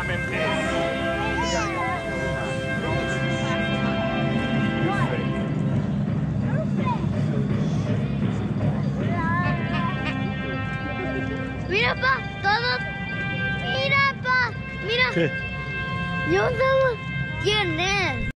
Exactamente. Mira, pa, todos. Mira, pa, mira. ¿Qué? Yo sé quién es.